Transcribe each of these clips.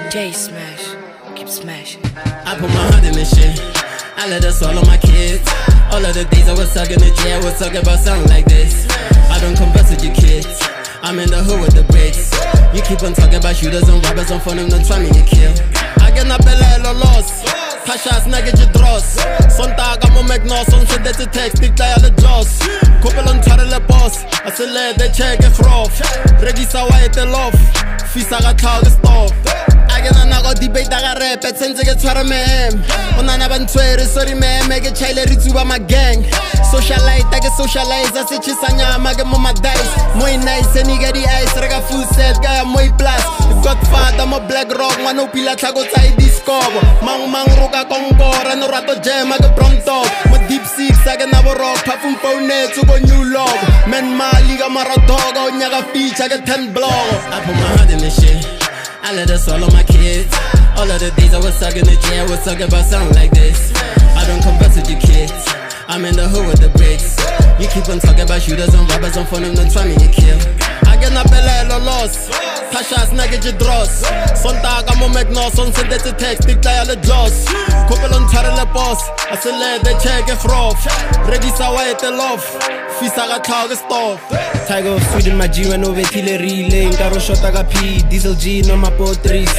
J smash, keep smashing. I put my heart in this shit. I let her swallow my kids. All of the days I was sucking the J, I was talking about something like this. I don't converse with your kids. I'm in the hood with the bricks. You keep on talking about shooters and robbers on phone, don't try me to kill. I get na pela loss. Tasha snagge je dross. Sonntag I'm on McNaughton, send it to text, ik tij alle jaws. Koppel on twarrele boss. As een leid, de check en grof. Regisa white de lof. Visa ga trouw gestof. I get na go debate ga rap, het sense ke tshwara mem. Onana ba ntshwere, sorry mem, ke chaile re tsuba my gang. Socialite, I get socialize, I say chisanya, I get my dice. Moi nice, and you get the ice, I got full set, guy I'm moi plus. Godfather, I'm a black rock, man, no pila tago tai discover. Mang roka kongora, no rato jam, I get brown dog. My deep six, I get never rock, perfume phone net, to go new log. Men mali, got my dog, on yaga beach, I get 10 blog. I put my heart in this shit. I let her swallow my kids. All of the days I was sucking the J, I was talking about something like this. I don't converse with your kids. I'm in the hood with the bricks. You keep on talking about shooters and robbers on phone, don't try me to kill. I get na pela loss. Tasha snagge je dross. Sonntag I'm on McNaughton, send it to text, ik tij alle jaws. Koppel on twarrele boss. As een leid, de check en grof. Regisa white de lof. Visa ga trouw gestof. Tiger of Sweden, my G went over artillery. Nkaro shot I got P, Diesel G, no my potries.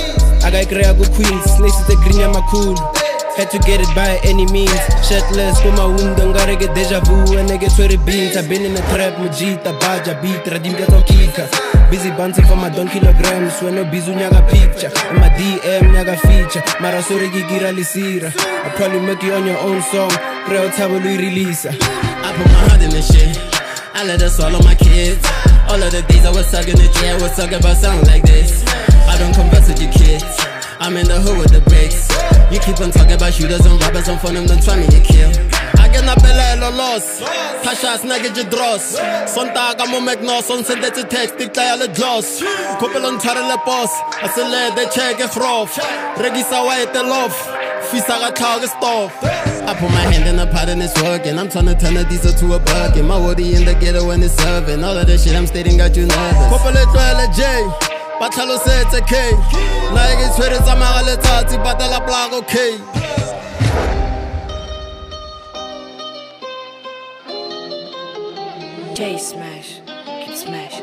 I got Greago Queens, snakes with the green and my cool. Had to get it by any means. Shirtless, go my wound, don't gotta get deja vu and I get 20 beans. I've been in the trap, Mujita, Baja, beat, Radim get Kika. Busy bouncing for my 1 kilograms. When no bizu nyaga picture. In my DM nyaga feature. Mara sorry gira lisira. I'll probably make you on your own song. Preo tabo lui release. I put my heart in this shit. I let her swallow my kids. All of the days I was sucking the J, I was talking about something like this. I don't converse with your kids. I'm in the hood with the bricks. You keep on talking about shooters and robbers on phone, don't try me to kill. I get na pela loss. Tasha snagge je dross. Sonntag I'm on McNaughton, send it to text, ik tij alle jaws. Koppel on twarrele boss. As een leid, de check en grof. Regisa white de lof. Visa ga trouw gestof. I put my hand in the pot and it's working. I'm trying to turn a diesel to a bucket. My woody in the ghetto when it's serving. All of the shit I'm stating got you nervous. Koppel e tlwele J. Batlhalo se it's okay. Na ke tshwere tsamaya letsatsi patela plug okay. J smash, keep smashing.